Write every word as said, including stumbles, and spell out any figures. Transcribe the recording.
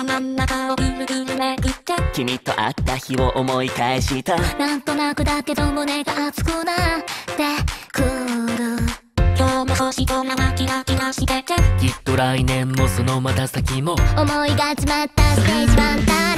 頭ん中をぐるぐるめぐって君と会った日を思い返した。 なんとなくだけど胸が熱くなってくる。今日も星空がキラキラしてて、 きっと来年もそのまた先も思いが詰まったステージワンタイム